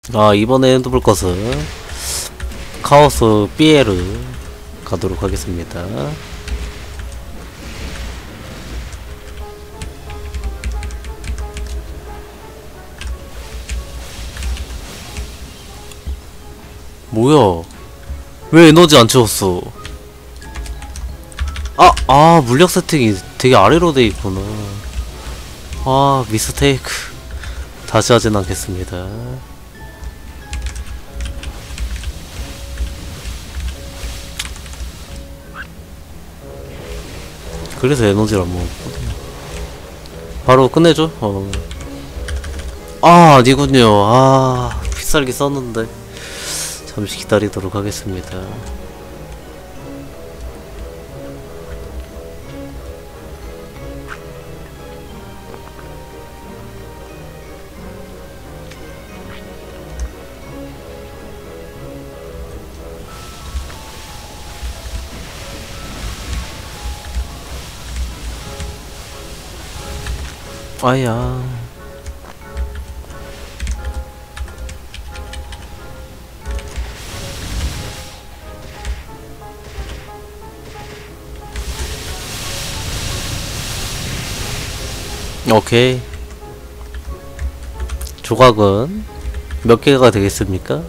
이번에 해볼 것은 카오스 삐에르 가도록 하겠습니다. 뭐야? 왜 에너지 안 채웠어? 물약 세팅이 되게 아래로 돼 있구나. 미스테이크. 다시 하진 않겠습니다. 그래서 에너지를 안 먹었거든요. 바로 끝내줘? 아니군요. 필살기 썼는데. 잠시 기다리도록 하겠습니다. 아야. 오케이. 조각은 몇 개가 되겠습니까?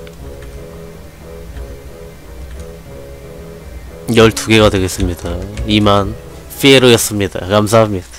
12개가 되겠습니다. 이만 피에로였습니다. 감사합니다.